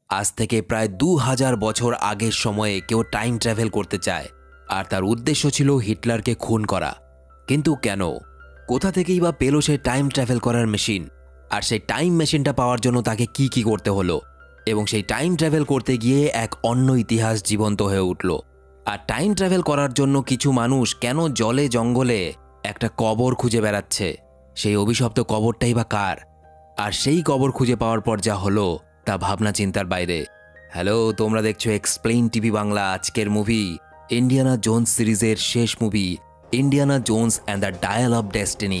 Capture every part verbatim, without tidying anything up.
আজ থেকে প্রায় দু হাজার বছর আগের সময়ে কেউ টাইম ট্রাভেল করতে চায়, আর তার উদ্দেশ্য ছিল হিটলারকে খুন করা। কিন্তু কেন, কোথা থেকেই বা পেল সে টাইম ট্রাভেল করার মেশিন? আর সেই টাইম মেশিনটা পাওয়ার জন্য তাকে কি কি করতে হলো, এবং সেই টাইম ট্রাভেল করতে গিয়ে এক অন্য ইতিহাস জীবন্ত হয়ে উঠল। আর টাইম ট্রাভেল করার জন্য কিছু মানুষ কেন জলে জঙ্গলে একটা কবর খুঁজে বেড়াচ্ছে? সেই অভিশপ্ত কবরটাই বা কার? আর সেই কবর খুঁজে পাওয়ার পর যা হলো তা ভাবনা চিন্তার বাইরে। হ্যালো, তোমরা দেখছো এক্সপ্লেইন টিভি বাংলা। আজকের মুভি ইন্ডিয়ানা জোন্স সিরিজের শেষ movie, Indiana Jones and the Dial of Destiny.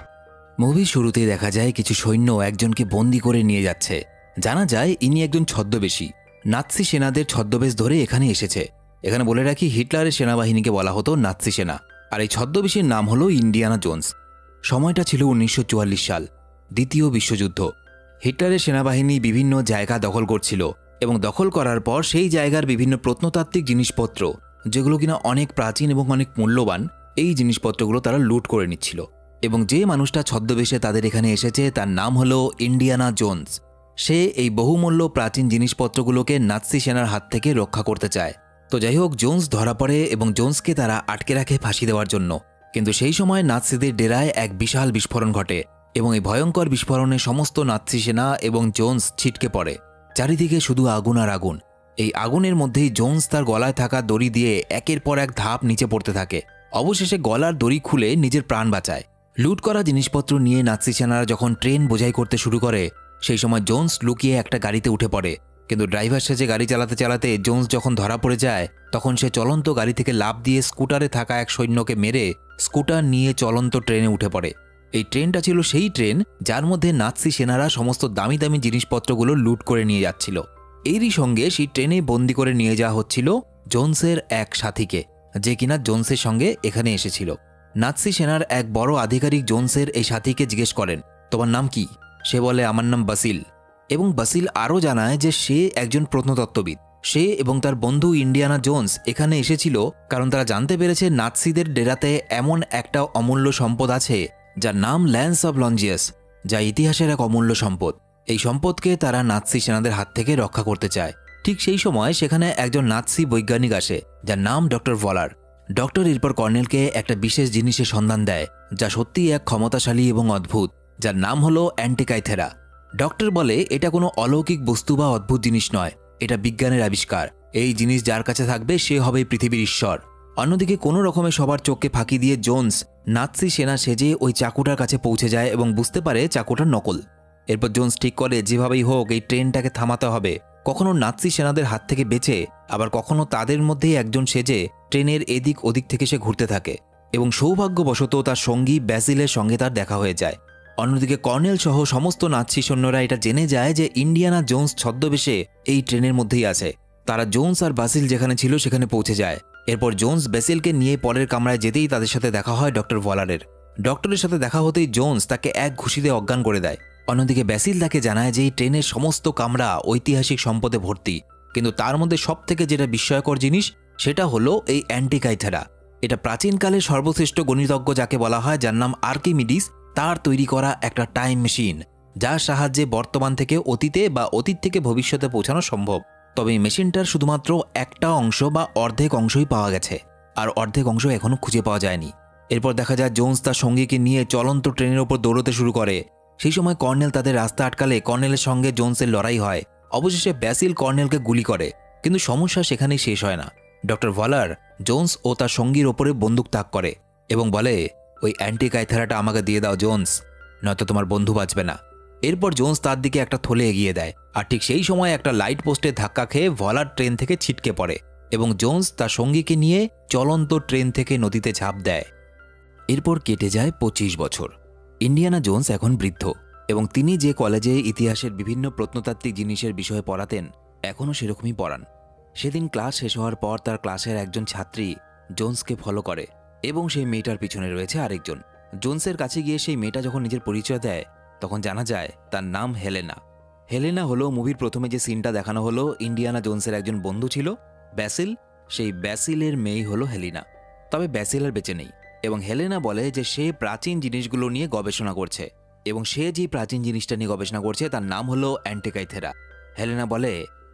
মুভির শুরুতেই দেখা যায় কিছু সৈন্য একজনকে বন্দি করে নিয়ে যাচ্ছে। জানা যায় ইনি একজন ছদ্মবেশী, নাৎসি সেনাদের ছদ্মবেশ ধরে এখানে এসেছে। এখানে বলে রাখি, হিটলারের সেনাবাহিনীকে বলা হতো নাৎসি সেনা, আর এই ছদ্মবেশীর নাম হলো ইন্ডিয়ানা জোন্স। সময়টা ছিল উনিশশো চুয়াল্লিশ সাল, দ্বিতীয় বিশ্বযুদ্ধ। হিটলারের সেনাবাহিনী বিভিন্ন জায়গা দখল করছিল, এবং দখল করার পর সেই জায়গার বিভিন্ন প্রত্নতাত্ত্বিক জিনিসপত্র, যেগুলো কিনা অনেক প্রাচীন এবং অনেক মূল্যবান, এই জিনিসপত্রগুলো তারা লুট করে নিচ্ছিল। এবং যে মানুষটা ছদ্মবেশে তাদের এখানে এসেছে তার নাম হলো ইন্ডিয়ানা জোন্স। সে এই বহুমূল্য প্রাচীন জিনিসপত্রগুলোকে নাৎসি সেনার হাত থেকে রক্ষা করতে চায়। তো যাই হোক, জোন্স ধরা পড়ে এবং জোন্সকে তারা আটকে রাখে ফাঁসি দেওয়ার জন্য। কিন্তু সেই সময় নাৎসিদের ডেরায় এক বিশাল বিস্ফোরণ ঘটে, এবং এই ভয়ঙ্কর বিস্ফোরণে সমস্ত নাৎসি সেনা এবং জোন্স ছিটকে পড়ে। চারিদিকে শুধু আগুন আর আগুন। এই আগুনের মধ্যেই জোন্স তার গলায় থাকা দড়ি দিয়ে একের পর এক ধাপ নিচে পড়তে থাকে। অবশেষে গলার দড়ি খুলে নিজের প্রাণ বাঁচায়। লুট করা জিনিসপত্র নিয়ে নাৎসি সেনারা যখন ট্রেন বোঝাই করতে শুরু করে, সেই সময় জোন্স লুকিয়ে একটা গাড়িতে উঠে পড়ে। কিন্তু ড্রাইভার সেজে গাড়ি চালাতে চালাতে জোন্স যখন ধরা পড়ে যায়, তখন সে চলন্ত গাড়ি থেকে লাফ দিয়ে স্কুটারে থাকা এক সৈন্যকে মেরে স্কুটার নিয়ে চলন্ত ট্রেনে উঠে পড়ে। এই ট্রেনটা ছিল সেই ট্রেন যার মধ্যে নাৎসি সেনারা সমস্ত দামি দামি জিনিসপত্রগুলো লুট করে নিয়ে যাচ্ছিল। এরই সঙ্গে সেই ট্রেনে বন্দি করে নিয়ে যাওয়া হচ্ছিল জোন্সের এক সাথীকে, যে কিনা জোন্সের সঙ্গে এখানে এসেছিল। নাৎসি সেনার এক বড় আধিকারিক জোন্সের এই সাথীকে জিজ্ঞেস করেন, তোমার নাম কি? সে বলে, আমার নাম বাসিল। এবং বাসিল আরও জানায় যে সে একজন প্রত্নতত্ত্ববিদ। সে এবং তার বন্ধু ইন্ডিয়ানা জোন্স এখানে এসেছিল কারণ তারা জানতে পেরেছে নাৎসিদের ডেরাতে এমন একটা অমূল্য সম্পদ আছে যার নাম ল্যান্স অব লঞ্জিয়াস, যা ইতিহাসের এক অমূল্য সম্পদ। এই সম্পদকে তারা নাৎসি সেনাদের হাত থেকে রক্ষা করতে চায়। ঠিক সেই সময় সেখানে একজন নাৎসি বৈজ্ঞানিক আসে, যার নাম ডক্টর ভলার। ডক্টর এরপর কর্নেলকে একটা বিশেষ জিনিসের সন্ধান দেয়, যা সত্যিই এক ক্ষমতাশালী এবং অদ্ভুত, যার নাম হলো অ্যান্টিকাইথেরা। ডক্টর বলে, এটা কোনো অলৌকিক বস্তু বা অদ্ভুত জিনিস নয়, এটা বিজ্ঞানের আবিষ্কার। এই জিনিস যার কাছে থাকবে সে হবে পৃথিবীর ঈশ্বর। অন্যদিকে কোনো রকমে সবার চোখকে ফাঁকি দিয়ে জোন্স নাৎসি সেনা সেজে ওই চাকুটার কাছে পৌঁছে যায় এবং বুঝতে পারে চাকুটার নকল। এরপর জোন্স ঠিক করে যেভাবেই হোক এই ট্রেনটাকে থামাতে হবে, কখনো নাৎসি সেনাদের হাত থেকে বেঁচে, আবার কখনো তাদের মধ্যেই একজন সেজে ট্রেনের এদিক ওদিক থেকে সে ঘুরতে থাকে। এবং সৌভাগ্যবশত তার সঙ্গী ব্যাসিলের সঙ্গে তার দেখা হয়ে যায়। অন্যদিকে কর্নেল সহ সমস্ত নাৎসি সৈন্যরা এটা জেনে যায় যে ইন্ডিয়ানা জোন্স ছদ্মবেশে এই ট্রেনের মধ্যেই আছে। তারা জোন্স আর বাসিল যেখানে ছিল সেখানে পৌঁছে যায়। এরপর জোন্স ব্যাসিলকে নিয়ে পরের কামরায় যেতেই তাদের সাথে দেখা হয় ডক্টর ভলারের। ডক্টরের সাথে দেখা হতেই জোন্স তাকে এক ঘুষিতে অজ্ঞান করে দেয়। অন্যদিকে ব্যাসিল তাকে জানায় যে এই ট্রেনের সমস্ত কামরা ঐতিহাসিক সম্পদে ভর্তি, কিন্তু তার মধ্যে সব থেকে যেটা বিস্ময়কর জিনিস সেটা হলো এই অ্যান্টিকাইথেরা। এটা প্রাচীনকালের সর্বশ্রেষ্ঠ গণিতজ্ঞ যাকে বলা হয়, যার নাম আর্কিমিডিস, তার তৈরি করা একটা টাইম মেশিন, যার সাহায্যে বর্তমান থেকে অতীতে বা অতীত থেকে ভবিষ্যতে পৌঁছানো সম্ভব। তবে এই মেশিনটার শুধুমাত্র একটা অংশ বা অর্ধেক অংশই পাওয়া গেছে, আর অর্ধেক অংশ এখনও খুঁজে পাওয়া যায়নি। এরপর দেখা যায় জোন্স তার সঙ্গীকে নিয়ে চলন্ত ট্রেনের ওপর দৌড়তে শুরু করে। সেই সময় কর্নেল তাদের রাস্তা আটকালে কর্নেলের সঙ্গে জোন্সের লড়াই হয়। অবশেষে ব্যাসিল কর্নেলকে গুলি করে, কিন্তু সমস্যা সেখানেই শেষ হয় না। ডক্টর ভলার জোন্স ও তার সঙ্গীর ওপরে বন্দুক তাক করে এবং বলে, ওই অ্যান্টিকাইথেরাটা আমাকে দিয়ে দাও জোন্স, নয়তো তোমার বন্ধু বাঁচবে না। এরপর জোন্স তার দিকে একটা থলে এগিয়ে দেয়, আর ঠিক সেই সময় একটা লাইট পোস্টে ধাক্কা খেয়ে ভলার ট্রেন থেকে ছিটকে পড়ে এবং জোন্স তার সঙ্গীকে নিয়ে চলন্ত ট্রেন থেকে নদীতে ঝাঁপ দেয়। এরপর কেটে যায় পঁচিশ বছর। ইন্ডিয়ানা জোন্স এখন বৃদ্ধ, এবং তিনি যে কলেজে ইতিহাসের বিভিন্ন প্রত্নতাত্ত্বিক জিনিসের বিষয়ে পড়াতেন এখনও সেরকমই পড়ান। সেদিন ক্লাস শেষ হওয়ার পর তার ক্লাসের একজন ছাত্রী জোন্সকে ফলো করে, এবং সেই মেয়েটার পিছনে রয়েছে আরেকজন। জোন্সের কাছে গিয়ে সেই মেয়েটা যখন নিজের পরিচয় দেয়, তখন জানা যায় তার নাম হেলেনা। হেলেনা হলো মুভির প্রথমে যে সিনটা দেখানো হলো, ইন্ডিয়ানা জোন্সের একজন বন্ধু ছিল ব্যাসিল, সেই ব্যাসিলের মেয়েই হলো হেলেনা। তবে ব্যাসিল আর বেঁচে নেই, এবং হেলেনা বলে যে সে প্রাচীন জিনিসগুলো নিয়ে গবেষণা করছে, এবং সে যে প্রাচীন জিনিসটা নিয়ে গবেষণা করছে তার নাম হলো অ্যান্টিকাইথেরা। হেলেনা বলে,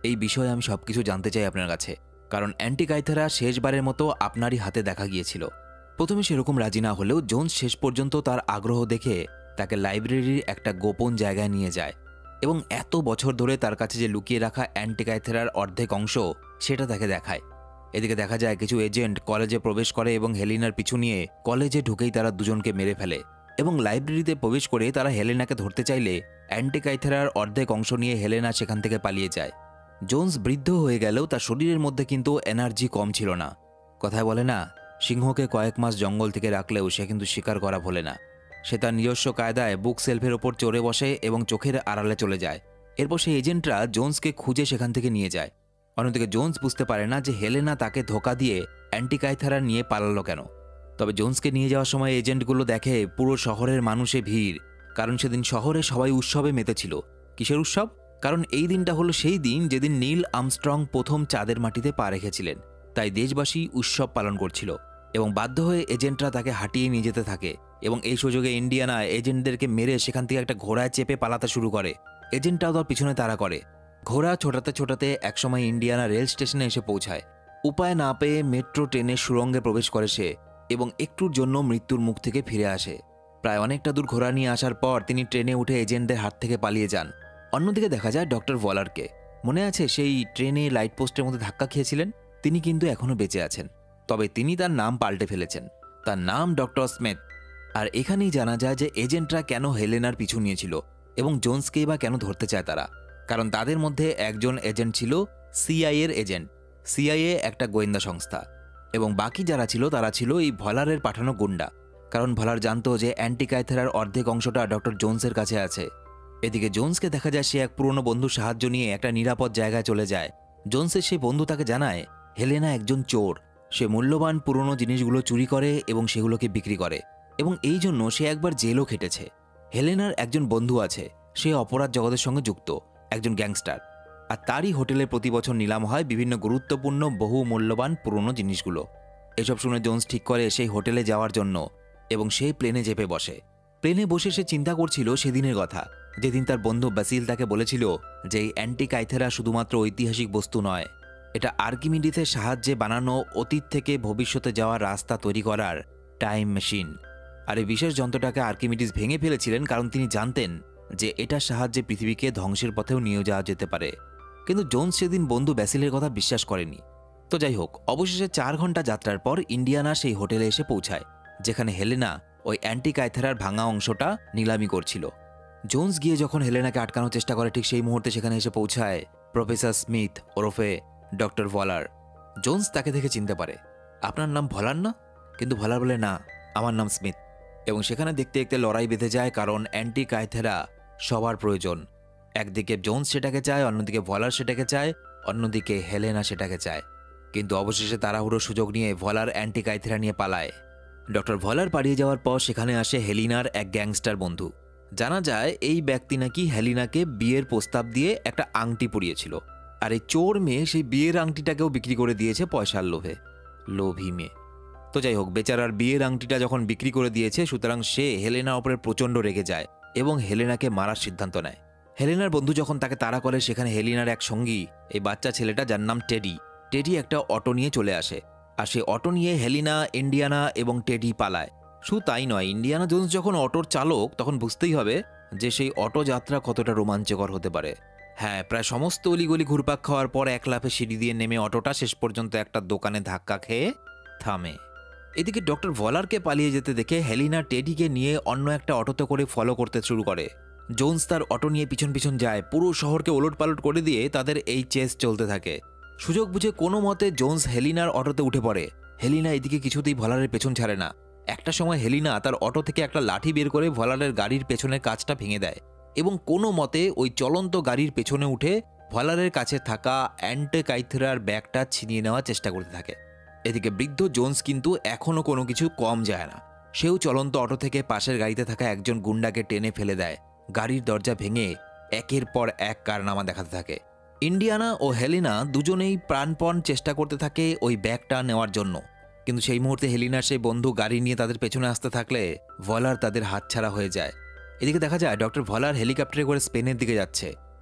এই বিষয়ে আমি সব কিছু জানতে চাই আপনার কাছে, কারণ অ্যান্টিকাইথেরা শেষবারের মতো আপনারই হাতে দেখা গিয়েছিল। প্রথমে সেরকম রাজি না হলেও জোন্স শেষ পর্যন্ত তার আগ্রহ দেখে তাকে লাইব্রেরির একটা গোপন জায়গায় নিয়ে যায় এবং এত বছর ধরে তার কাছে যে লুকিয়ে রাখা অ্যান্টিকাইথেরার অর্ধেক অংশ সেটা তাকে দেখায়। এদিকে দেখা যায় কিছু এজেন্ট কলেজে প্রবেশ করে এবং হেলিনার পিছু নিয়ে কলেজে ঢুকেই তারা দুজনকে মেরে ফেলে এবং লাইব্রেরিতে প্রবেশ করে তারা হেলেনাকে ধরতে চাইলে অ্যান্টিকাইথেরার অর্ধেক অংশ নিয়ে হেলেনা সেখান থেকে পালিয়ে যায়। জোন্স বৃদ্ধ হয়ে গেলেও তার শরীরের মধ্যে কিন্তু এনার্জি কম ছিল না। কথায় বলে না, সিংহকে কয়েক মাস জঙ্গল থেকে রাখলেও সে কিন্তু শিকার করা ভোলে না। সে তার নিজস্ব কায়দায় বুক সেলফের ওপর চড়ে বসে এবং চোখের আড়ালে চলে যায়। এরপর সেই এজেন্টরা জোন্সকে খুঁজে সেখান থেকে নিয়ে যায়। অন্যদিকে জোন্স বুঝতে পারে না যে হেলেনা তাকে ধোকা দিয়ে অ্যান্টিকাইথেরা নিয়ে পালালো কেন। তবে জোন্সকে নিয়ে যাওয়ার সময় এজেন্টগুলো দেখে পুরো শহরের মানুষে ভিড়, কারণ সেদিন শহরে সবাই উৎসবে মেতেছিল। কিসের উৎসব? কারণ এই দিনটা হলো সেই দিন যেদিন নীল আর্মস্ট্রং প্রথম চাঁদের মাটিতে পা রেখেছিলেন। তাই দেশবাসী উৎসব পালন করছিল এবং বাধ্য হয়ে এজেন্টরা তাকে হাঁটিয়ে নিয়ে যেতে থাকে এবং এই সুযোগে ইন্ডিয়ানা এজেন্টদেরকে মেরে সেখান থেকে একটা ঘোড়ায় চেপে পালাতে শুরু করে। এজেন্টরাও তার পিছনে তাড়া করে। ঘোড়া ছোটাতে ছোটাতে একসময় ইন্ডিয়ানা রেল স্টেশনে এসে পৌঁছায়। উপায় না পেয়ে মেট্রো ট্রেনের সুড়ঙ্গে প্রবেশ করে সে এবং একটুর জন্য মৃত্যুর মুখ থেকে ফিরে আসে। প্রায় অনেকটা দূর ঘোড়া নিয়ে আসার পর তিনি ট্রেনে উঠে এজেন্টদের হাত থেকে পালিয়ে যান। অন্যদিকে দেখা যায় ডক্টর ভলারকে। মনে আছে সেই ট্রেনে লাইট পোস্টের মধ্যে ধাক্কা খেয়েছিলেন? তিনি কিন্তু এখনও বেঁচে আছেন, তবে তিনি তার নাম পাল্টে ফেলেছেন। তার নাম ডক্টর স্মিথ। আর এখানেই জানা যায় যে এজেন্টরা কেন হেলেনার পিছু নিয়েছিল এবং জোন্সকেই বা কেন ধরতে চায় তারা। কারণ তাদের মধ্যে একজন এজেন্ট ছিল সিআইএর এজেন্ট। সিআইএ একটা গোয়েন্দা সংস্থা এবং বাকি যারা ছিল তারা ছিল এই ভলারের পাঠানো গুন্ডা। কারণ ভলার জানতো যে অ্যান্টিকাইথেরার অর্ধেক অংশটা ডক্টর জোন্সের কাছে আছে। এদিকে জোন্সকে দেখা যায় সে এক পুরনো বন্ধুর সাহায্য নিয়ে একটা নিরাপদ জায়গায় চলে যায়। জোন্সের সেই বন্ধু তাকে জানায় হেলেনা একজন চোর। সে মূল্যবান পুরনো জিনিসগুলো চুরি করে এবং সেগুলোকে বিক্রি করে এবং এই জন্য সে একবার জেলও খেটেছে। হেলেনার একজন বন্ধু আছে, সে অপরাধ জগতের সঙ্গে যুক্ত, একজন গ্যাংস্টার। আর তারই হোটেলে প্রতি বছর নিলাম হয় বিভিন্ন গুরুত্বপূর্ণ বহু মূল্যবান পুরনো জিনিসগুলো। এসব শুনে জোন্স ঠিক করে সেই হোটেলে যাওয়ার জন্য এবং সে প্লেনে চেপে বসে। প্লেনে বসে সে চিন্তা করছিল সেদিনের কথা, যেদিন তার বন্ধু বাসিল তাকে বলেছিল যে এই অ্যান্টিকাইথেরা শুধুমাত্র ঐতিহাসিক বস্তু নয়, এটা আর্কিমিডিসের সাহায্যে বানানো অতীত থেকে ভবিষ্যতে যাওয়ার রাস্তা তৈরি করার টাইম মেশিন। আর এই বিশেষ যন্ত্রটাকে আর্কিমিডিস ভেঙে ফেলেছিলেন কারণ তিনি জানতেন যে এটার সাহায্যে পৃথিবীকে ধ্বংসের পথেও নিয়ে যাওয়া যেতে পারে। কিন্তু জোন্স সেদিন বন্ধু ব্যাসিলের কথা বিশ্বাস করেনি। তো যাই হোক, অবশেষে চার ঘন্টা যাত্রার পর ইন্ডিয়ানা সেই হোটেলে এসে পৌঁছায় যেখানে হেলেনা ওই অ্যান্টিকাইথেরার ভাঙা অংশটা নিলামি করছিল। জোন্স গিয়ে যখন হেলেনাকে আটকানোর চেষ্টা করে ঠিক সেই মুহূর্তে সেখানে এসে পৌঁছায় প্রফেসর স্মিথ ওরফে ডক্টর ভলার। জোন্স তাকে দেখে চিনতে পারে, আপনার নাম ভলার না? কিন্তু ভলার বলে, না, আমার নাম স্মিথ। এবং সেখানে দেখতে দেখতে লড়াই বেঁধে যায়, কারণ অ্যান্টিকাইথেরা সবার প্রয়োজন। একদিকে জোন্স সেটাকে চায়, অন্যদিকে ভলার সেটাকে চায়, অন্যদিকে হেলেনা সেটাকে চায়। কিন্তু অবশেষে তাড়াহুড়ো সুযোগ নিয়ে ভলার অ্যান্টিকাইথেরা নিয়ে পালায়। ডক্টর ভলার পালিয়ে যাওয়ার পর সেখানে আসে হেলিনার এক গ্যাংস্টার বন্ধু। জানা যায় এই ব্যক্তি নাকি হেলিনাকে বিয়ের প্রস্তাব দিয়ে একটা আংটি পরিয়েছিল, আর এই চোর মেয়ে সেই বিয়ের আংটিটাকেও বিক্রি করে দিয়েছে পয়সার লোভে। লোভী মেয়ে। তো যাই হোক, বেচারার বিয়ের আংটিটা যখন বিক্রি করে দিয়েছে, সুতরাং সে হেলেনার ওপরে প্রচণ্ড রেগে যায় এবং হেলেনাকে মারার সিদ্ধান্ত নেয়। হেলেনার বন্ধু যখন তাকে তাড়া করে, সেখানে হেলিনার এক সঙ্গী, এই বাচ্চা ছেলেটা যার নাম টেডি, টেডি একটা অটো নিয়ে চলে আসে। আর সেই অটো নিয়ে হেলিনা, ইন্ডিয়ানা এবং টেডি পালায়। শুধু তাই নয়, ইন্ডিয়ানা জোন্স যখন অটোর চালক, তখন বুঝতেই হবে যে সেই অটো যাত্রা কতটা রোমাঞ্চকর হতে পারে। হ্যাঁ, প্রায় সমস্ত অলিগলি ঘুরপাক খাওয়ার পর এক লাফে সিঁড়ি দিয়ে নেমে অটোটা শেষ পর্যন্ত একটা দোকানে ধাক্কা খেয়ে থামে। এদিকে ডক্টর ভলারকে পালিয়ে যেতে দেখে হেলিনা টেডিকে নিয়ে অন্য একটা অটোতে করে ফলো করতে শুরু করে। জোন্স তার অটো নিয়ে পিছন পিছন যায়, পুরো শহরকে ওলটপালট করে দিয়ে তাদের এই চেস চলতে থাকে। সুযোগ বুঝে কোনো মতে জোন্স হেলিনার অটোতে উঠে পড়ে। হেলিনা এদিকে কিছুতেই ভলারের পেছন ছাড়ে না। একটা সময় হেলিনা তার অটো থেকে একটা লাঠি বের করে ভলারের গাড়ির পেছনের কাঁচটা ভেঙে দেয় এবং কোনো মতে ওই চলন্ত গাড়ির পেছনে উঠে ভলারের কাছে থাকা অ্যান্টিকাইথেরার ব্যাগটা ছিনিয়ে নেওয়ার চেষ্টা করতে থাকে। এদিকে বৃদ্ধ জোন্স কিন্তু এখনও কোনো কিছু কম যায় না। সেও চলন্ত অটো থেকে পাশের গাড়িতে থাকা একজন গুন্ডাকে টেনে ফেলে দেয়। গাড়ির দরজা ভেঙে একের পর এক কারনামা দেখাতে থাকে। ইন্ডিয়ানা ও হেলিনা দুজনেই প্রাণপণ চেষ্টা করতে থাকে ওই ব্যাগটা নেওয়ার জন্য, কিন্তু সেই মুহূর্তে হেলিনার সেই বন্ধু গাড়ি নিয়ে তাদের পেছনে আসতে থাকলে ভলার তাদের হাতছাড়া হয়ে যায়। এদিকে দেখা যায় ডক্টর ভলার হেলিকপ্টারে করে স্পেনের দিকে যাচ্ছে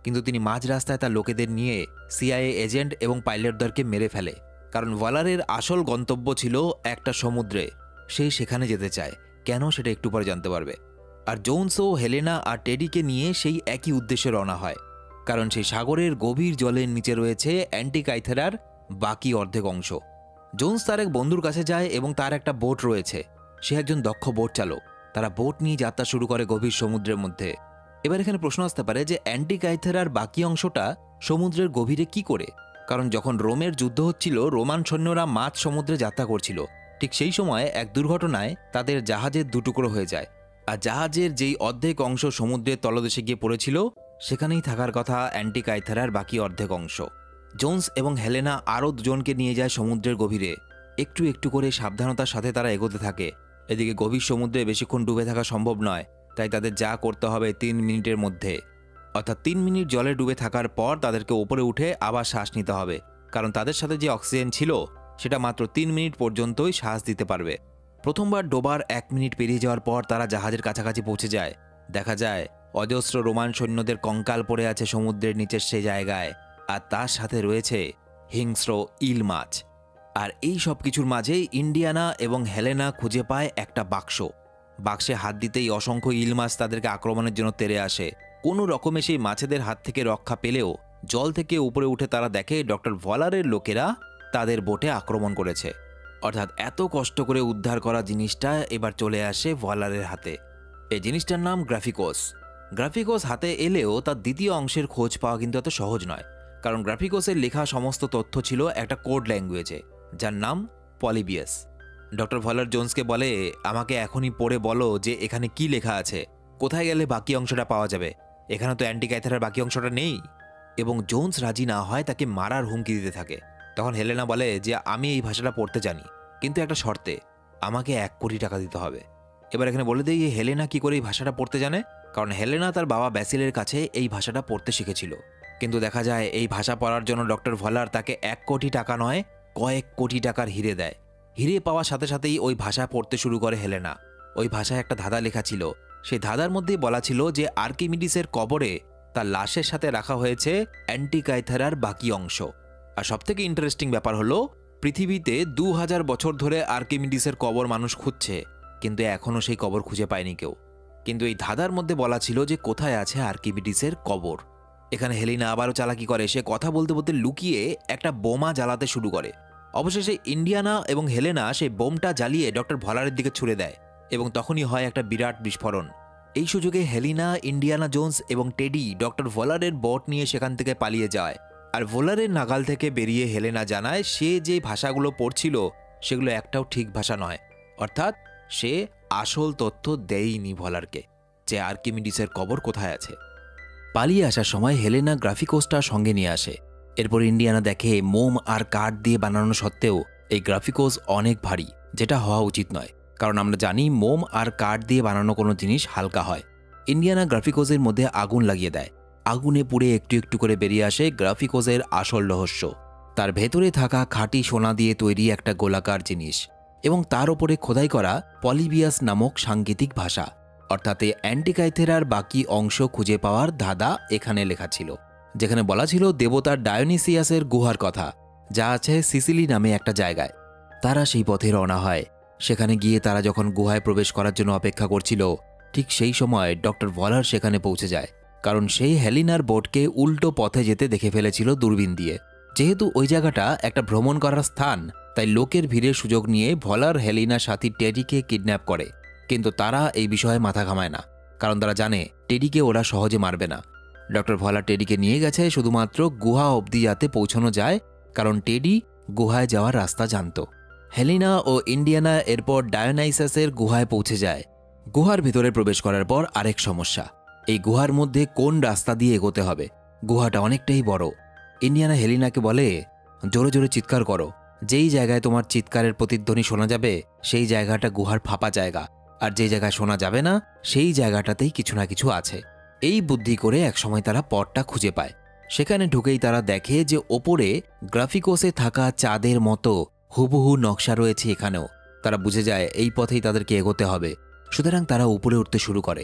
কিন্তু তিনি মাঝ রাস্তায় তার লোকেদের নিয়ে সিআইএ এজেন্ট এবং পাইলটদেরকে মেরে ফেলে, কারণ ভলারের আসল গন্তব্য ছিল একটা সমুদ্রে। সে সেখানে যেতে চায়, কেন সেটা একটু পরে জানতে পারবে। আর জোনসও হেলেনা আর টেডিকে নিয়ে সেই একই উদ্দেশ্যে রওনা হয়, কারণ সেই সাগরের গভীর জলের নিচে রয়েছে অ্যান্টিকাইথেরার বাকি অর্ধেক অংশ। জোনস তার এক বন্ধুর কাছে যায় এবং তার একটা বোট রয়েছে, সে একজন দক্ষ বোট চালক। তারা বোট নিয়ে যাত্রা শুরু করে গভীর সমুদ্রের মধ্যে। এবার এখানে প্রশ্ন আসতে পারে যে অ্যান্টিকাইথেরার বাকি অংশটা সমুদ্রের গভীরে কি করে? কারণ যখন রোমের যুদ্ধ হচ্ছিল, রোমান সৈন্যরা মাঝ সমুদ্রে যাত্রা করছিল, ঠিক সেই সময় এক দুর্ঘটনায় তাদের জাহাজের দুটুকরো হয়ে যায়। আর জাহাজের যেই অর্ধেক অংশ সমুদ্রের তলদেশে গিয়ে পড়েছিল, সেখানেই থাকার কথা অ্যান্টিকাইথেরার বাকি অর্ধেক অংশ। জোনস এবং হেলেনা আরও দুজনকে নিয়ে যায় সমুদ্রের গভীরে। একটু একটু করে সাবধানতার সাথে তারা এগোতে থাকে। এদিকে গভীর সমুদ্রে বেশিক্ষণ ডুবে থাকা সম্ভব নয়, তাই তাদের যা করতে হবে তিন মিনিটের মধ্যে, অর্থাৎ তিন মিনিট জলে ডুবে থাকার পর তাদেরকে উপরে উঠে আবার শ্বাস নিতে হবে, কারণ তাদের সাথে যে অক্সিজেন ছিল সেটা মাত্র তিন মিনিট পর্যন্তই শ্বাস দিতে পারবে। প্রথমবার ডোবার এক মিনিট পেরিয়ে যাওয়ার পর তারা জাহাজের কাছাকাছি পৌঁছে যায়। দেখা যায় অজস্র রোমান সৈন্যদের কঙ্কাল পড়ে আছে সমুদ্রের নিচের সে জায়গায়, আর তার সাথে রয়েছে হিংস্র ইল মাছ। আর এই সব কিছুর মাঝেই ইন্ডিয়ানা এবং হেলেনা খুঁজে পায় একটা বাক্স। বাক্সে হাত দিতেই অসংখ্য ইল মাছ তাদেরকে আক্রমণের জন্য তেড়ে আসে। কোনো রকমে সেই মাছেদের হাত থেকে রক্ষা পেলেও জল থেকে উপরে উঠে তারা দেখে ডক্টর ভলারের লোকেরা তাদের বোটে আক্রমণ করেছে। অর্থাৎ এত কষ্ট করে উদ্ধার করা জিনিসটা এবার চলে আসে ভলারের হাতে। এই জিনিসটার নাম গ্রাফিকোস। গ্রাফিকোস হাতে এলেও তার দ্বিতীয় অংশের খোঁজ পাওয়া কিন্তু এত সহজ নয়, কারণ গ্রাফিকোসের লেখা সমস্ত তথ্য ছিল একটা কোড ল্যাঙ্গুয়েজে, যার নাম পলিবিয়াস। ডক্টর ভলার জোনসকে বলে, আমাকে এখনই পড়ে বলো যে এখানে কি লেখা আছে, কোথায় গেলে বাকি অংশটা পাওয়া যাবে, এখানে তো অ্যান্টিকাইথেরার বাকি অংশটা নেই। এবং জোনস রাজি না হয়, তাকে মারার হুমকি দিতে থাকে। তখন হেলেনা বলে যে আমি এই ভাষাটা পড়তে জানি, কিন্তু একটা শর্তে, আমাকে এক কোটি টাকা দিতে হবে। এবার এখানে বলে দিই হেলেনা কি করে এই ভাষাটা পড়তে জানে। কারণ হেলেনা তার বাবা ব্যাসিলের কাছে এই ভাষাটা পড়তে শিখেছিল, কিন্তু দেখা যায় এই ভাষা পড়ার জন্য ডক্টর ভলার তাকে এক কোটি টাকা নয়, কয়েক কোটি টাকার হিরে দেয়। হিরে পাওয়ার সাথে সাথেই ওই ভাষা পড়তে শুরু করে হেলেনা। ওই ভাষায় একটা ধাঁধা লেখা ছিল, সেই ধাঁধার মধ্যেই বলা ছিল যে আর্কিমিডিসের কবরে তার লাশের সাথে রাখা হয়েছে অ্যান্টিকাইথেরার বাকি অংশ। আর সবথেকে ইন্টারেস্টিং ব্যাপার হলো, পৃথিবীতে দু হাজার বছর ধরে আর্কিমিডিসের কবর মানুষ খুঁজছে, কিন্তু এখনও সেই কবর খুঁজে পায়নি কেউ। কিন্তু এই ধাঁধার মধ্যে বলা ছিল যে কোথায় আছে আর্কিমিডিসের কবর। এখানে হেলেনা আবারও চালাকি করে, সে কথা বলতে বলতে লুকিয়ে একটা বোমা জ্বালাতে শুরু করে। অবশেষে ইন্ডিয়ানা এবং হেলেনা সেই বোমটা জ্বালিয়ে ডক্টর ভলারের দিকে ছুড়ে দেয়, এবং তখনই হয় একটা বিরাট বিস্ফোরণ। এই সুযোগে হেলেনা, ইন্ডিয়ানা জোন্স এবং টেডি ডক্টর ভলারের বোট নিয়ে সেখান থেকে পালিয়ে যায়। আর ভলারের নাগাল থেকে বেরিয়ে হেলেনা জানায় সে যে ভাষাগুলো পড়ছিল সেগুলো একটাও ঠিক ভাষা নয়, অর্থাৎ সে আসল তথ্য দেয়নি ভলারকে যে আর্কিমিডিসের কবর কোথায় আছে। পালিয়ে আসার সময় হেলেনা গ্রাফিকোসটা সঙ্গে নিয়ে আসে। এরপর ইন্ডিয়ানা দেখে মোম আর কাঠ দিয়ে বানানো সত্ত্বেও এই গ্রাফিকোস অনেক ভারী, যেটা হওয়া উচিত নয়, কারণ আমরা জানি মোম আর কাঠ দিয়ে বানানো কোনো জিনিস হালকা হয়। ইন্ডিয়ানা গ্রাফিকোসের মধ্যে আগুন লাগিয়ে দেয়। আগুনে পুড়ে একটু একটু করে বেরিয়ে আসে গ্রাফিকোসের আসল রহস্য। তার ভেতরে থাকা খাঁটি সোনা দিয়ে তৈরি একটা গোলাকার জিনিস, এবং তার ওপরে খোদাই করা পলিবিয়াস নামক সাংকেতিক ভাষা, অর্থাৎ এই অ্যান্টিকাইথেরার বাকি অংশ খুঁজে পাওয়ার ধাঁধা এখানে লেখা ছিল, যেখানে বলা ছিল দেবতার ডায়োনিসিয়াসের গুহার কথা, যা আছে সিসিলি নামে একটা জায়গায়। তারা সেই পথে রওনা হয়। সেখানে গিয়ে তারা যখন গুহায় প্রবেশ করার জন্য অপেক্ষা করছিল, ঠিক সেই সময় ডক্টর ভলার সেখানে পৌঁছে যায়, কারণ সেই হেলিনার বোটকে উল্টো পথে যেতে দেখে ফেলেছিল দূরবীন দিয়ে। যেহেতু ওই জায়গাটা একটা ভ্রমণ করার স্থান, তাই লোকের ভিড়ের সুযোগ নিয়ে ভলার হেলিনার সাথী টেডিকে কিডন্যাপ করে। কিন্তু তারা এই বিষয়ে মাথা ঘামায় না, কারণ তারা জানে টেডিকে ওরা সহজে মারবে না। ডক্টর ভলার টেডিকে নিয়ে গেছে শুধুমাত্র গুহা অবধি যাতে পৌঁছানো যায়, কারণ টেডি গুহায় যাওয়ার রাস্তা জানত। হেলিনা ও ইন্ডিয়ানা এরপর ডায়োনাইসাসের গুহায় পৌঁছে যায়। গুহার ভিতরে প্রবেশ করার পর আরেক সমস্যা, এই গুহার মধ্যে কোন রাস্তা দিয়ে এগোতে হবে। গুহাটা অনেকটাই বড়। ইন্ডিয়ানা হেলিনাকে বলে, জোরে জোরে চিৎকার করো, যেই জায়গায় তোমার চিৎকারের প্রতিধ্বনি শোনা যাবে সেই জায়গাটা গুহার ফাঁপা জায়গা, আর যে জায়গায় শোনা যাবে না সেই জায়গাটাতেই কিছু না কিছু আছে। এই বুদ্ধি করে একসময় তারা পথটা খুঁজে পায়। সেখানে ঢুকেই তারা দেখে যে ওপরে গ্রাফিকোসে থাকা চাঁদের মতো হুবহু নকশা রয়েছে এখানেও। তারা বুঝে যায় এই পথেই তাদেরকে এগোতে হবে, সুতরাং তারা উপরে উঠতে শুরু করে।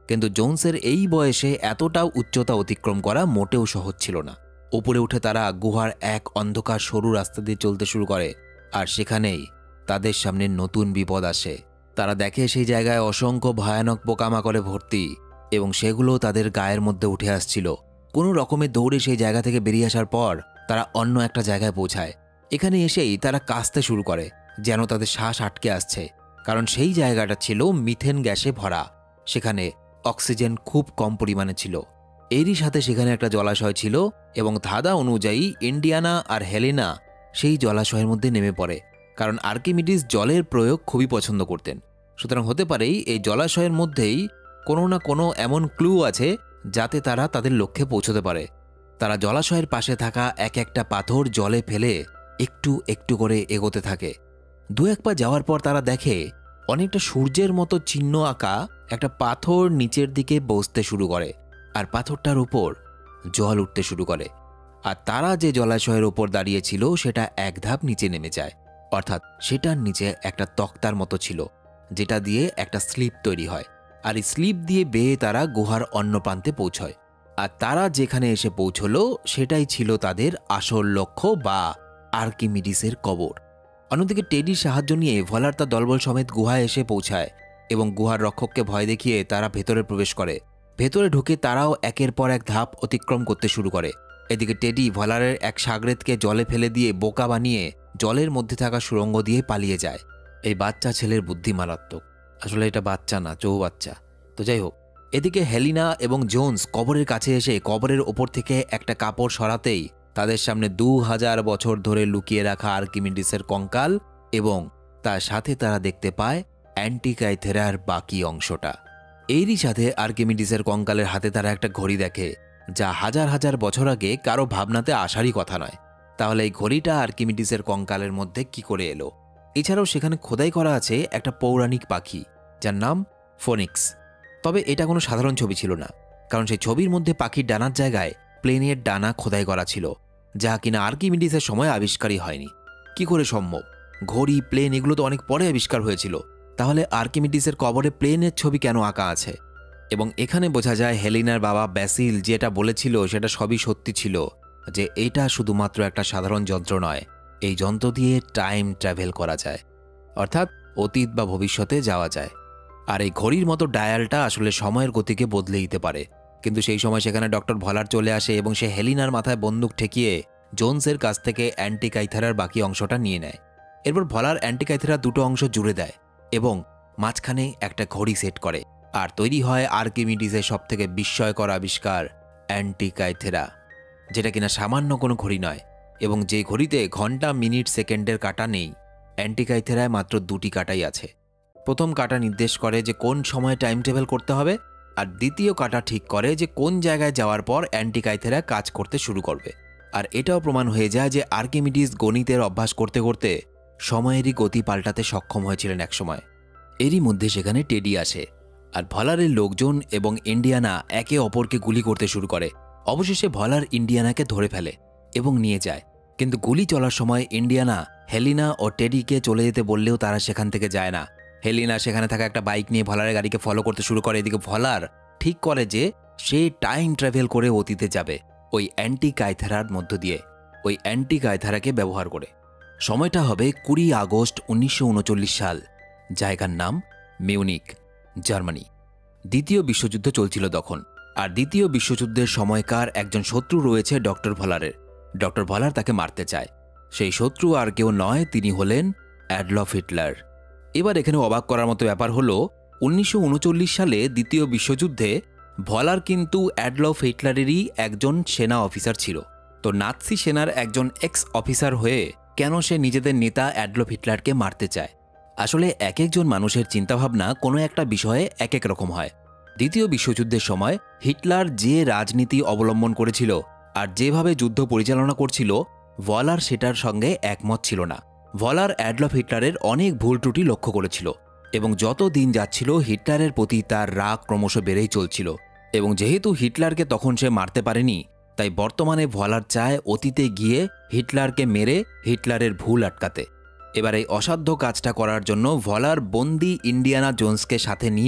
কিন্তু জোনসের এই বয়সে এতটাও উচ্চতা অতিক্রম করা মোটেও সহজ ছিল না। উপরে উঠে তারা গুহার এক অন্ধকার সরু রাস্তা দিয়ে চলতে শুরু করে, আর সেখানেই তাদের সামনে নতুন বিপদ আসে। তারা দেখে সেই জায়গায় অসংখ্য ভয়ানক পোকামাকড়ে ভর্তি এবং সেগুলো তাদের গায়ের মধ্যে উঠে আসছিল। কোনো রকমে দৌড়ে সেই জায়গা থেকে বেরিয়ে আসার পর তারা অন্য একটা জায়গায় পৌঁছায়। এখানে এসেই তারা কাশতে শুরু করে, যেন তাদের শ্বাস আটকে আসছে, কারণ সেই জায়গাটা ছিল মিথেন গ্যাসে ভরা। সেখানে অক্সিজেন খুব কম পরিমাণে ছিল। এরই সাথে সেখানে একটা জলাশয় ছিল এবং ধাঁধা অনুযায়ী ইন্ডিয়ানা আর হেলেনা সেই জলাশয়ের মধ্যে নেমে পড়ে, কারণ আর্কিমিডিস জলের প্রয়োগ খুবই পছন্দ করতেন। সুতরাং হতে পারেই এই জলাশয়ের মধ্যেই কোনো না কোনো এমন ক্লু আছে যাতে তারা তাদের লক্ষ্যে পৌঁছতে পারে। তারা জলাশয়ের পাশে থাকা এক একটা পাথর জলে ফেলে একটু একটু করে এগোতে থাকে। দু এক পা যাওয়ার পর তারা দেখে অনেকটা সূর্যের মতো চিহ্ন আঁকা একটা পাথর নিচের দিকে বসতে শুরু করে, আর পাথরটার উপর জল উঠতে শুরু করে। আর তারা যে জলাশয়ের ওপর দাঁড়িয়েছিল সেটা এক ধাপ নিচে নেমে যায়, অর্থাৎ সেটার নিচে একটা তক্তার মতো ছিল, যেটা দিয়ে একটা স্লিপ তৈরি হয়। আর এই স্লিপ দিয়ে বেয়ে তারা গুহার অন্য প্রান্তে পৌঁছয়। আর তারা যেখানে এসে পৌঁছলো সেটাই ছিল তাদের আসল লক্ষ্য বা আর্কিমিডিসের কবর। অন্যদিকে টেডির সাহায্য নিয়ে ভলার তার দলবল সমেত গুহায় এসে পৌঁছায় এবং গুহার রক্ষককে ভয় দেখিয়ে তারা ভেতরে প্রবেশ করে। ভেতরে ঢুকে তারাও একের পর এক ধাপ অতিক্রম করতে শুরু করে। এদিকে টেডি ভলারের এক সাগরেদকে জলে ফেলে দিয়ে বোকা বানিয়ে জলের মধ্যে থাকা সুড়ঙ্গ দিয়ে পালিয়ে যায়। এই বাচ্চা ছেলের বুদ্ধি মারাত্মক। আসলে এটা বাচ্চা না, চৌবাচ্চা। তো যাই হোক, এদিকে হেলিনা এবং জোনস কবরের কাছে এসে কবরের ওপর থেকে একটা কাপড় সরাতেই তাদের সামনে দু হাজার বছর ধরে লুকিয়ে রাখা আর্কিমিডিসের কঙ্কাল এবং তার সাথে তারা দেখতে পায় অ্যান্টিকাইথেরার বাকি অংশটা। এরই সাথে আর্কিমিডিসের কঙ্কালের হাতে তারা একটা ঘড়ি দেখে, যা হাজার হাজার বছর আগে কারো ভাবনাতে আসারই কথা নয়। তাহলে এই ঘড়িটা আর্কিমিডিসের কঙ্কালের মধ্যে কি করে এলো? এছাড়াও সেখানে খোদাই করা আছে একটা পৌরাণিক পাখি, যার নাম ফোনিক্স। তবে এটা কোনো সাধারণ ছবি ছিল না, কারণ সেই ছবির মধ্যে পাখির ডানার জায়গায় প্লেনের ডানা খোদাই করা ছিল, যা কিনা আর্কিমিডিসের সময় আবিষ্কারই হয়নি। কি করে সম্ভব? ঘড়ি, প্লেন এগুলো তো অনেক পরে আবিষ্কার হয়েছিল। তাহলে আর্কিমিডিসের কবরে প্লেনের ছবি কেন আঁকা আছে? এবং এখানে বোঝা যায় হেলিনার বাবা ব্যাসিল যেটা বলেছিল সেটা সবই সত্যি ছিল, যে এটা শুধুমাত্র একটা সাধারণ যন্ত্র নয়, এই যন্ত্র দিয়ে টাইম ট্রাভেল করা যায়, অর্থাৎ অতীত বা ভবিষ্যতে যাওয়া যায়। আর এই ঘড়ির মতো ডায়ালটা আসলে সময়ের গতিকে বদলে দিতে পারে। কিন্তু সেই সময় সেখানে ডক্টর ভলার চলে আসে এবং সে হেলিনার মাথায় বন্দুক ঠেকিয়ে জোনসের কাছ থেকে অ্যান্টিকাইথেরার বাকি অংশটা নিয়ে নেয়। এরপর ভলার অ্যান্টিকাইথেরার দুটো অংশ জুড়ে দেয় এবং মাঝখানে একটা ঘড়ি সেট করে, আর তৈরি হয় আর্কিমিডিসের সব থেকে বিস্ময়কর আবিষ্কার অ্যান্টিকাইথেরা, যেটা কিনা সামান্য কোনো ঘড়ি নয় এবং যে ঘড়িতে ঘন্টা, মিনিট, সেকেন্ডের কাঁটা নেই, অ্যান্টিকাইথেরায় মাত্র দুটি কাঁটাই আছে। প্রথম কাঁটা নির্দেশ করে যে কোন সময়ে টাইম ট্রাভেল করতে হবে, আর দ্বিতীয় কাঁটা ঠিক করে যে কোন জায়গায় যাওয়ার পর অ্যান্টিকাইথেরা কাজ করতে শুরু করবে। আর এটাও প্রমাণ হয়ে যায় যে আর্কিমিডিস গণিতের অভ্যাস করতে করতে সময়েরই গতি পাল্টাতে সক্ষম হয়েছিলেন একসময়। এরই মধ্যে সেখানে টেডি আসে, আর ভলারের লোকজন এবং ইন্ডিয়ানা একে অপরকে গুলি করতে শুরু করে। অবশেষে ভলার ইন্ডিয়ানাকে ধরে ফেলে এবং নিয়ে যায়, কিন্তু গুলি চলার সময় ইন্ডিয়ানা হেলিনা ও টেডিকে চলে যেতে বললেও তারা সেখান থেকে যায় না। হেলিনা সেখানে থাকা একটা বাইক নিয়ে ভলারের গাড়িকে ফলো করতে শুরু করে। এদিকে ভলার ঠিক করে যে সে টাইম ট্রাভেল করে অতীতে যাবে ওই অ্যান্টিকাইথেরার মধ্য দিয়ে, ওই অ্যান্টিকাইথেরাকে ব্যবহার করে। সময়টা হবে কুড়ি আগস্ট উনিশশো উনচল্লিশ সাল, জায়গার নাম মিউনিক, জার্মানি। দ্বিতীয় বিশ্বযুদ্ধ চলছিল তখন, আর দ্বিতীয় বিশ্বযুদ্ধের সময়কার একজন শত্রু রয়েছে ডক্টর ভলারের। ডক্টর ভলার তাকে মারতে চায়। সেই শত্রু আর কেউ নয়, তিনি হলেন অ্যাডলফ হিটলার। এবার এখানে অবাক করার মতো ব্যাপার হলো উনিশশো উনচল্লিশ সালে দ্বিতীয় বিশ্বযুদ্ধে ভলার কিন্তু অ্যাডলফ হিটলারেরই একজন সেনা অফিসার ছিল। তো নাৎসি সেনার একজন এক্স অফিসার হয়ে কেন সে নিজেদের নেতা অ্যাডলফ হিটলারকে মারতে চায়? আসলে এক একজন মানুষের চিন্তাভাবনা কোনো একটা বিষয়ে এক এক রকম হয়। দ্বিতীয় বিশ্বযুদ্ধের সময় হিটলার যে রাজনীতি অবলম্বন করেছিল আর যেভাবে যুদ্ধ পরিচালনা করছিল, ভলার সেটার সঙ্গে একমত ছিল না। ভলার অ্যাডলফ হিটলারের অনেক ভুল ত্রুটি লক্ষ্য করেছিল এবং যত দিন যাচ্ছিল হিটলারের প্রতি তার রাগ ক্রমশ বেড়েই চলছিল। এবং যেহেতু হিটলারকে তখন সে মারতে পারেনি, তাই বর্তমানে ভলার চায় অতীতে গিয়ে হিটলারকে মেরে হিটলারের ভুল আটকাতে। এবার এই অসাধ্য কাজটা করার জন্য ভলার বন্দি ইন্ডিয়ানা জোন্সকে সাথে নিয়ে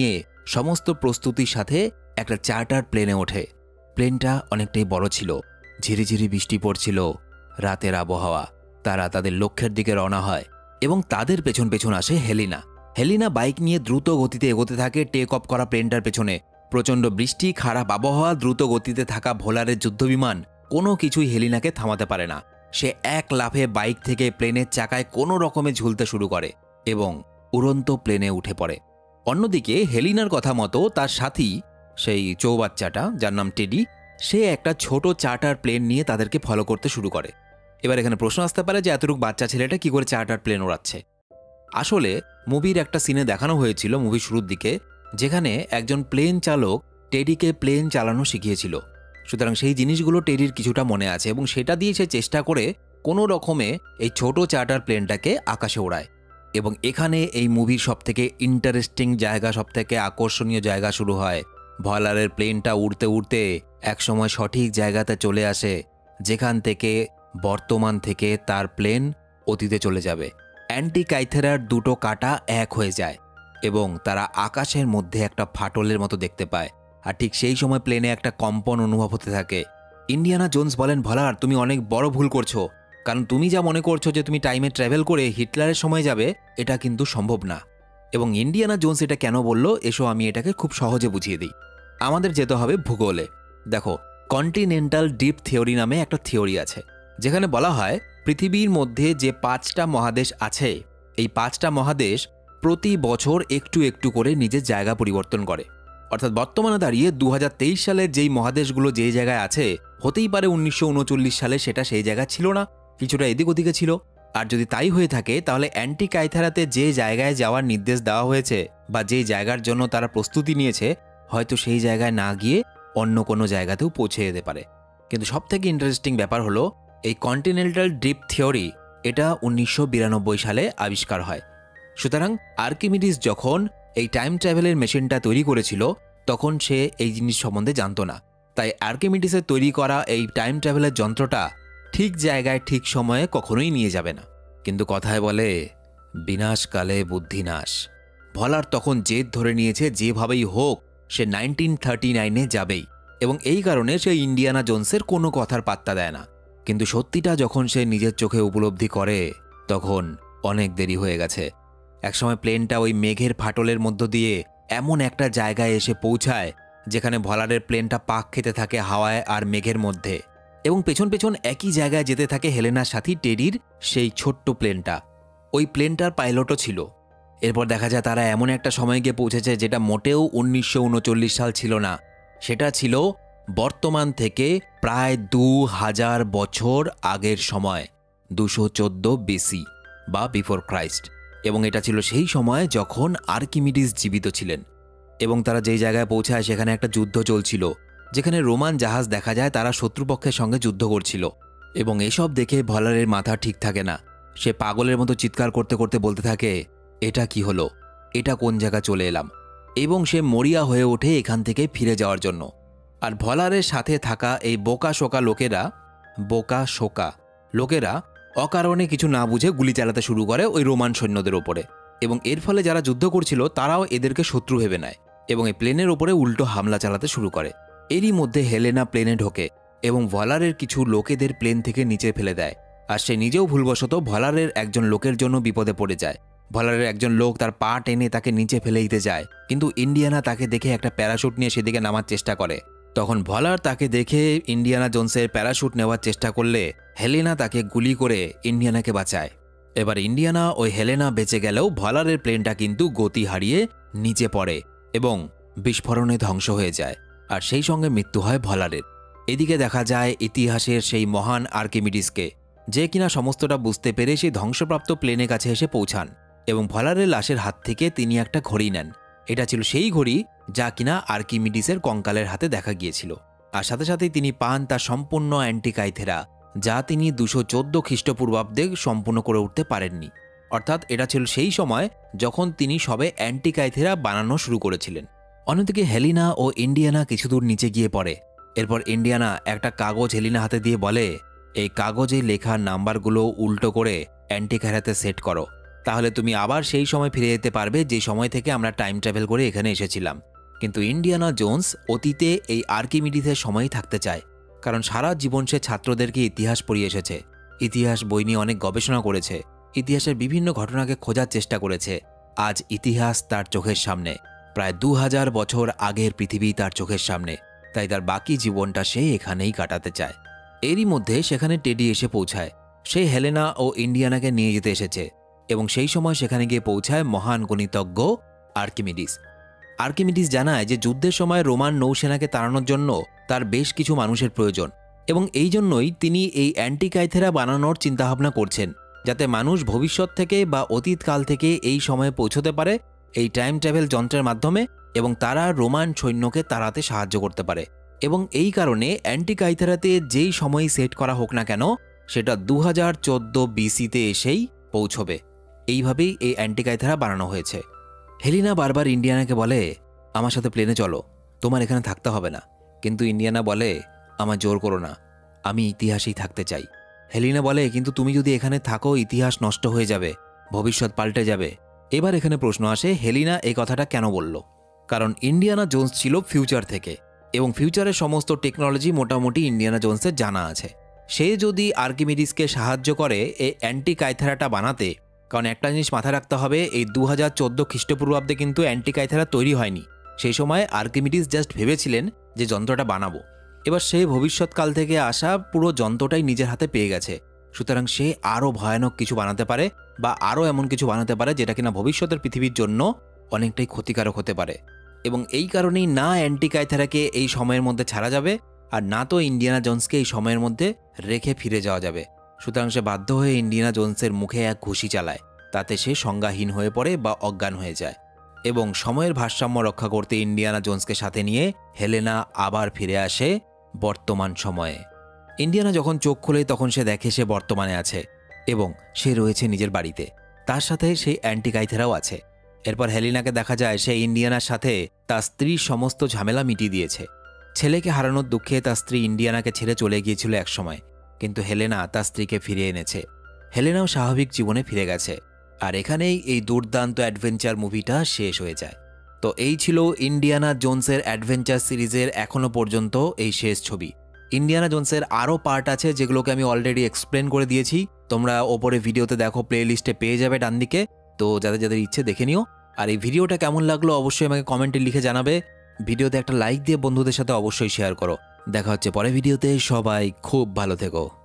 সমস্ত প্রস্তুতির সাথে একটা চার্টার প্লেনে ওঠে। প্লেনটা অনেকটাই বড় ছিল, ঝিরিঝিরি বৃষ্টি পড়ছিল, রাতের আবহাওয়া। তারা তাদের লক্ষ্যের দিকে রওনা হয় এবং তাদের পেছন পেছন আসে হেলিনা। হেলিনা বাইক নিয়ে দ্রুত গতিতে এগোতে থাকে টেক অফ করা প্লেনটার পেছনে। প্রচণ্ড বৃষ্টি, খারাপ আবহাওয়া, দ্রুত গতিতে থাকা ভোলারের যুদ্ধবিমান কোনো কিছুই হেলিনাকে থামাতে পারে না। সে এক লাফে বাইক থেকে প্লেনের চাকায় কোনো রকমে ঝুলতে শুরু করে এবং উড়ন্ত প্লেনে উঠে পড়ে। অন্যদিকে হেলিনার কথা মতো তার সাথী, সেই চৌবাচ্চাটা যার নাম টেডি, সে একটা ছোট চার্টার প্লেন নিয়ে তাদেরকে ফলো করতে শুরু করে। এবার এখানে প্রশ্ন আসতে পারে যে এতটুকু বাচ্চা ছেলেটা কি করে চার্টার প্লেন ওড়াচ্ছে। আসলে মুভির একটা সিনে দেখানো হয়েছিল মুভির শুরুর দিকে, যেখানে একজন প্লেন চালক টেডিকে প্লেন চালানো শিখিয়েছিল। সুতরাং সেই জিনিসগুলো টেডির কিছুটা মনে আছে এবং সেটা দিয়ে সে চেষ্টা করে কোনো রকমে এই ছোট চার্টার প্লেনটাকে আকাশে ওড়ায়। এবং এখানে এই মুভির সবথেকে ইন্টারেস্টিং জায়গা, সবথেকে আকর্ষণীয় জায়গা শুরু হয়। ভলারের প্লেনটা উড়তে উড়তে একসময় সঠিক জায়গাতে চলে আসে, যেখান থেকে বর্তমান থেকে তার প্লেন অতীতে চলে যাবে। অ্যান্টিকাইথেরার দুটো কাঁটা এক হয়ে যায় এবং তারা আকাশের মধ্যে একটা ফাটলের মতো দেখতে পায়। আর ঠিক সেই সময় প্লেনে একটা কম্পন অনুভব হতে থাকে। ইন্ডিয়ানা জোন্স বলেন, ভলার তুমি অনেক বড় ভুল করছো, কারণ তুমি যা মনে করছো যে তুমি টাইমে ট্রাভেল করে হিটলারের সময় যাবে, এটা কিন্তু সম্ভব না। এবং ইন্ডিয়ানা জোন্স এটা কেন বলল, এসো আমি এটাকে খুব সহজে বুঝিয়ে দিই। আমাদের যেতে হবে ভূগোলে। দেখো, কন্টিনেন্টাল ডিপ থিওরি নামে একটা থিওরি আছে, যেখানে বলা হয় পৃথিবীর মধ্যে যে পাঁচটা মহাদেশ আছে, এই পাঁচটা মহাদেশ প্রতি বছর একটু একটু করে নিজের জায়গা পরিবর্তন করে। অর্থাৎ বর্তমানে দাঁড়িয়ে দু হাজার তেইশ সালের যেই মহাদেশগুলো যেই জায়গায় আছে, হতেই পারে উনিশশো উনচল্লিশ সালে সেটা সেই জায়গা ছিল না, কিছুটা এদিক ওদিকে ছিল। আর যদি তাই হয়ে থাকে, তাহলে অ্যান্টিকাইথেরাতে যে জায়গায় যাওয়ার নির্দেশ দেওয়া হয়েছে বা যেই জায়গার জন্য তারা প্রস্তুতি নিয়েছে, হয়তো সেই জায়গায় না গিয়ে অন্য কোনো জায়গাতেও পৌঁছে যেতে পারে। কিন্তু সবথেকে ইন্টারেস্টিং ব্যাপার হলো, এই কন্টিনেন্টাল ডিপ থিওরি এটা উনিশশো বিরানব্বই সালে আবিষ্কার হয়। সুতরাং আর্কিমিডিস যখন এই টাইম ট্রাভেলের মেশিনটা তৈরি করেছিল, তখন সে এই জিনিস সম্বন্ধে জানতো না। তাই আর্কিমিডিসের তৈরি করা এই টাইম ট্রাভেলের যন্ত্রটা ঠিক জায়গায় ঠিক সময়ে কখনোই নিয়ে যাবে না। কিন্তু কথায় বলে, বিনাশকালে বুদ্ধিনাশ। ভলার তখন জেদ ধরে নিয়েছে যেভাবেই হোক সে নাইনটিন থার্টি নাইনে যাবেই, এবং এই কারণে সে ইন্ডিয়ানা জোন্সের কোনো কথার পাত্তা দেয় না। কিন্তু সত্যিটা যখন সে নিজের চোখে উপলব্ধি করে, তখন অনেক দেরি হয়ে গেছে। একসময় প্লেনটা ওই মেঘের ফাটলের মধ্য দিয়ে এমন একটা জায়গায় এসে পৌঁছায়, যেখানে ভলারের প্লেনটা পাক খেতে থাকে হাওয়ায় আর মেঘের মধ্যে, এবং পেছন পেছন একই জায়গায় যেতে থাকে হেলেনার সাথী টেডির সেই ছোট্ট প্লেনটা। ওই প্লেনটার পাইলটও ছিল। এরপর দেখা যায় তারা এমন একটা সময় গিয়ে পৌঁছেছে যেটা মোটেও উনিশশো উনচল্লিশ সাল ছিল না, সেটা ছিল বর্তমান থেকে প্রায় দু হাজার বছর আগের সময়, দুশো চোদ্দ বিসি বা বিফোর ক্রাইস্ট। এবং এটা ছিল সেই সময় যখন আর্কিমিডিস জীবিত ছিলেন। এবং তারা যেই জায়গায় পৌঁছায় সেখানে একটা যুদ্ধ চলছিল, যেখানে রোমান জাহাজ দেখা যায় তারা শত্রুপক্ষের সঙ্গে যুদ্ধ করছিল। এবং এসব দেখে ভলারের মাথা ঠিক থাকে না। সে পাগলের মতো চিৎকার করতে করতে বলতে থাকে, এটা কি হলো, এটা কোন জায়গা চলে এলাম। এবং সে মরিয়া হয়ে ওঠে এখান থেকে ফিরে যাওয়ার জন্য। আর ভলারের সাথে থাকা এই বোকা শোকা লোকেরা বোকা শোকা লোকেরা অকারণে কিছু না বুঝে গুলি চালাতে শুরু করে ওই রোমান সৈন্যদের ওপরে। এবং এর ফলে যারা যুদ্ধ করছিল তারাও এদেরকে শত্রু ভেবে নেয় এবং এই প্লেনের ওপরে উল্টো হামলা চালাতে শুরু করে। এরই মধ্যে হেলেনা প্লেনে ঢোকে এবং ভলারের কিছু লোকেদের প্লেন থেকে নিচে ফেলে দেয়। আর সে নিজেও ভুলবশত ভলারের একজন লোকের জন্য বিপদে পড়ে যায়। ভলারের একজন লোক তার পা টেনে তাকে নিচে ফেলে দিতে যায়, কিন্তু ইন্ডিয়ানা তাকে দেখে একটা প্যারাশুট নিয়ে সেদিকে নামার চেষ্টা করে। তখন ভলার তাকে দেখে ইন্ডিয়ানা জোন্সের প্যারাশুট নেওয়ার চেষ্টা করলে হেলেনা তাকে গুলি করে ইন্ডিয়ানাকে বাঁচায়। এবার ইন্ডিয়ানা ওই হেলেনা বেঁচে গেলেও ভলারের প্লেনটা কিন্তু গতি হারিয়ে নিচে পড়ে এবং বিস্ফোরণে ধ্বংস হয়ে যায়। আর সেই সঙ্গে মৃত্যু হয় ভলারের। এদিকে দেখা যায় ইতিহাসের সেই মহান আর্কিমিডিসকে, যে কিনা সমস্তটা বুঝতে পেরে সেই ধ্বংসপ্রাপ্ত প্লেনের কাছে এসে পৌঁছান এবং ভলারের লাশের হাত থেকে তিনি একটা ঘড়ি নেন। এটা ছিল সেই ঘড়ি যা কিনা আর্কিমিডিসের কঙ্কালের হাতে দেখা গিয়েছিল। আর সাথে সাথেই তিনি পান তার সম্পূর্ণ অ্যান্টিকাইথেরা, যা তিনি দুশো চোদ্দ খ্রিস্টপূর্বাব্দে সম্পূর্ণ করে উঠতে পারেননি। অর্থাৎ এটা ছিল সেই সময় যখন তিনি সবে অ্যান্টিকাইথেরা বানানো শুরু করেছিলেন। অন্যদিকে হেলিনা ও ইন্ডিয়ানা কিছু দূর নিচে গিয়ে পড়ে। এরপর ইন্ডিয়ানা একটা কাগজ হেলিনা হাতে দিয়ে বলে, এই কাগজে লেখা নাম্বারগুলো উল্টো করে অ্যান্টিকাইথেরাতে সেট করো, তাহলে তুমি আবার সেই সময় ফিরে যেতে পারবে যে সময় থেকে আমরা টাইম ট্রাভেল করে এখানে এসেছিলাম। কিন্তু ইন্ডিয়ানা জোন্স অতীতে এই আর্কিমিডিসের সময়ই থাকতে চায়, কারণ সারা জীবন সে ছাত্রদেরকে ইতিহাস পড়িয়ে এসেছে, ইতিহাস বই নিয়ে অনেক গবেষণা করেছে, ইতিহাসের বিভিন্ন ঘটনাকে খোঁজার চেষ্টা করেছে। আজ ইতিহাস তার চোখের সামনে, প্রায় দু হাজার বছর আগের পৃথিবী তার চোখের সামনে, তাই তার বাকি জীবনটা সে এখানেই কাটাতে চায়। এরই মধ্যে সেখানে টেডি এসে পৌঁছায়। সে হেলেনা ও ইন্ডিয়ানাকে নিয়ে যেতে এসেছে এবং সেই সময় সেখানে গিয়ে পৌঁছায় মহান গণিতজ্ঞ আর্কিমিডিস। আর্কিমিডিস জানায় যে যুদ্ধের সময় রোমান নৌসেনাকে তাড়ানোর জন্য তার বেশ কিছু মানুষের প্রয়োজন এবং এই জন্যই তিনি এই অ্যান্টিকাইথেরা বানানোর চিন্তাভাবনা করছেন, যাতে মানুষ ভবিষ্যৎ থেকে বা অতীতকাল থেকে এই সময়ে পৌঁছতে পারে এই টাইম ট্রাভেল যন্ত্রের মাধ্যমে এবং তারা রোমান সৈন্যকে তাড়াতে সাহায্য করতে পারে। এবং এই কারণে অ্যান্টিকাইথেরাতে যেই সময় সেট করা হোক না কেন সেটা দু হাজার চোদ্দ বিসিতে এসেই পৌঁছবে। এইভাবেই এই অ্যান্টিকাইথেরা বানানো হয়েছে। হেলিনা বারবার ইন্ডিয়ানাকে বলে, আমার সাথে প্লেনে চলো, তোমার এখানে থাকতে হবে না। কিন্তু ইন্ডিয়ানা বলে, আমার জোর করো না, আমি ইতিহাসেই থাকতে চাই। হেলিনা বলে, কিন্তু তুমি যদি এখানে থাকো ইতিহাস নষ্ট হয়ে যাবে, ভবিষ্যৎ পাল্টে যাবে। এবার এখানে প্রশ্ন আসে, হেলিনা এই কথাটা কেন বলল? কারণ ইন্ডিয়ানা জোন্স ছিল ফিউচার থেকে এবং ফিউচারের সমস্ত টেকনোলজি মোটামুটি ইন্ডিয়ানা জোন্সের জানা আছে। সে যদি আর্কিমিডিসকে সাহায্য করে এই অ্যান্টিকাইথেরাটা বানাতে, কারণ একটা জিনিস মাথায় রাখতে হবে, এই দু হাজার চোদ্দ খ্রিস্টপূর্বাব্দে কিন্তু অ্যান্টিকাইথেরা তৈরি হয়নি। সেই সময় আর্কিমিডিস জাস্ট ভেবেছিলেন যে যন্ত্রটা বানাবো। এবার সে ভবিষ্যৎকাল থেকে আসা পুরো যন্ত্রটাই নিজের হাতে পেয়ে গেছে, সুতরাং সে আরও ভয়ানক কিছু বানাতে পারে বা আরও এমন কিছু বানাতে পারে যেটা কিনা ভবিষ্যতের পৃথিবীর জন্য অনেকটাই ক্ষতিকারক হতে পারে। এবং এই কারণেই না অ্যান্টিকাইথেরাকে এই সময়ের মধ্যে ছাড়া যাবে আর না তো ইন্ডিয়ানা জোন্সকে এই সময়ের মধ্যে রেখে ফিরে যাওয়া যাবে। সুতরাং সে বাধ্য হয়ে ইন্ডিয়ানা জোন্সের মুখে এক ঘুষি চালায়, তাতে সে সংজ্ঞাহীন হয়ে পড়ে বা অজ্ঞান হয়ে যায়। এবং সময়ের ভারসাম্য রক্ষা করতে ইন্ডিয়ানা জোন্সকে সাথে নিয়ে হেলেনা আবার ফিরে আসে বর্তমান সময়ে। ইন্ডিয়ানা যখন চোখ খোলে তখন সে দেখে সে বর্তমানে আছে এবং সে রয়েছে নিজের বাড়িতে, তার সাথে সেই অ্যান্টিকাইথেরাও আছে। এরপর হেলিনাকে দেখা যায় সে ইন্ডিয়ানার সাথে তার স্ত্রীর সমস্ত ঝামেলা মিটিয়ে দিয়েছে। ছেলেকে হারানোর দুঃখে তার স্ত্রী ইন্ডিয়ানাকে ছেড়ে চলে গিয়েছিল একসময়, কিন্তু হেলেনা তার স্ত্রীকে ফিরিয়ে এনেছে। হেলেনাও স্বাভাবিক জীবনে ফিরে গেছে। আর এখানেই এই দুর্দান্ত অ্যাডভেঞ্চার মুভিটা শেষ হয়ে যায়। তো এই ছিল ইন্ডিয়ানা জোন্সের অ্যাডভেঞ্চার সিরিজের এখনও পর্যন্ত এই শেষ ছবি। ইন্ডিয়ানা জোন্সের আরও পার্ট আছে যেগুলোকে আমি অলরেডি এক্সপ্লেন করে দিয়েছি, তোমরা ওপরে ভিডিওতে দেখো, প্লে লিস্টে পেয়ে যাবে ডান দিকে। তো যাদের যাদের ইচ্ছে দেখে নিও। আর এই ভিডিওটা কেমন লাগলো অবশ্যই আমাকে কমেন্টে লিখে জানাবে। ভিডিওতে একটা লাইক দিয়ে বন্ধুদের সাথে অবশ্যই শেয়ার করো। দেখা হচ্ছে পরের ভিডিওতে, সবাই খুব ভালো থেকো।